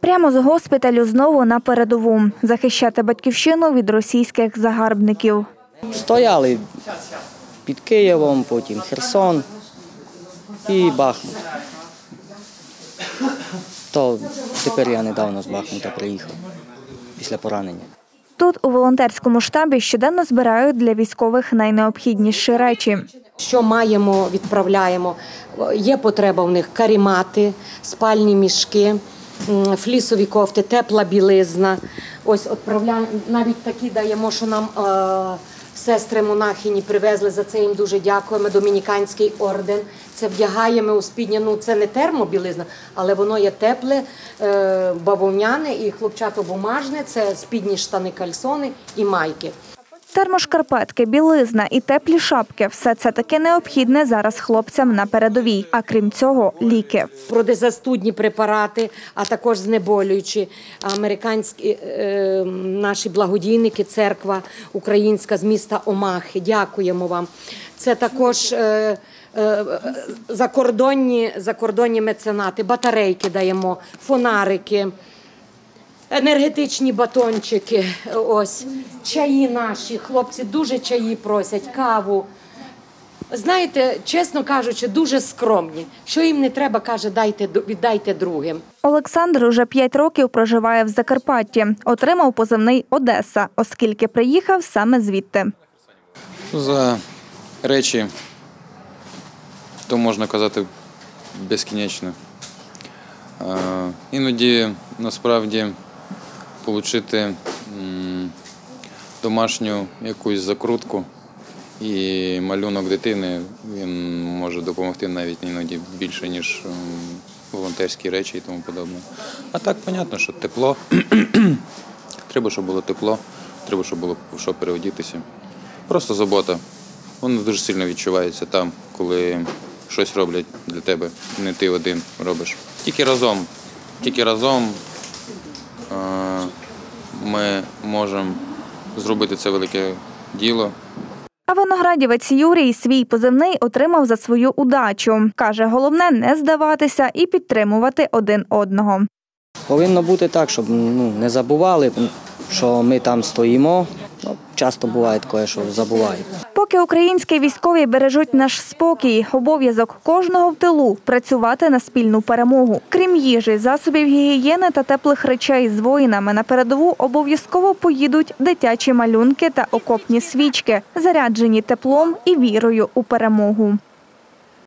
Прямо з госпіталю знову на передову – захищати батьківщину від російських загарбників. Стояли під Києвом, потім Херсон і Бахмут. То тепер я недавно з Бахмута приїхав після поранення. Тут у волонтерському штабі щоденно збирають для військових найнеобхідніші речі. Що маємо, відправляємо. Є потреба в них карімати, спальні мішки, флісові кофти, тепла білизна. Ось відправляємо, навіть такі даємо, що нам сестри монахині привезли, за це їм дуже дякуємо, Домініканський орден. Це вдягаємо у спідня, це не термобілизна, але воно є тепле, бавовняне і хлопчатобумажне, це спідні штани, кальсони і майки. Термошкарпетки, білизна і теплі шапки – все це таке необхідне зараз хлопцям на передовій. А крім цього – ліки. Протизастудні препарати, а також знеболюючі. Американські наші благодійники, церква українська з міста Омахи. Дякуємо вам. Це також закордонні меценати, батарейки даємо, фонарики. Енергетичні батончики, ось, чаї наші, хлопці дуже чаї просять, каву. Знаєте, чесно кажучи, дуже скромні. Що їм не треба, каже, віддайте другим. Олександр уже 5 років проживає в Закарпатті. Отримав позивний «Одеса», оскільки приїхав саме звідти. За речі, то можна казати безкінечно. Іноді, насправді, отримати домашню якусь закрутку і малюнок дитини, він може допомогти навіть іноді більше, ніж волонтерські речі і тому подобне. А так, зрозуміло, що тепло. Треба, щоб було тепло, треба, щоб було в що переодітися. Просто забота. Воно дуже сильно відчувається там, коли щось роблять для тебе, не ти один робиш. Тільки разом ми можемо зробити це велике діло. А виноградівець Юрій свій позивний отримав за свою удачу. Каже, головне не здаватися і підтримувати один одного. Повинно бути так, щоб не забували, що ми там стоїмо. Часто буває таке, що забувають. Поки українські військові бережуть наш спокій, обов'язок кожного в тилу – працювати на спільну перемогу. Крім їжі, засобів гігієни та теплих речей з воїнами на передову обов'язково поїдуть дитячі малюнки та окопні свічки, заряджені теплом і вірою у перемогу.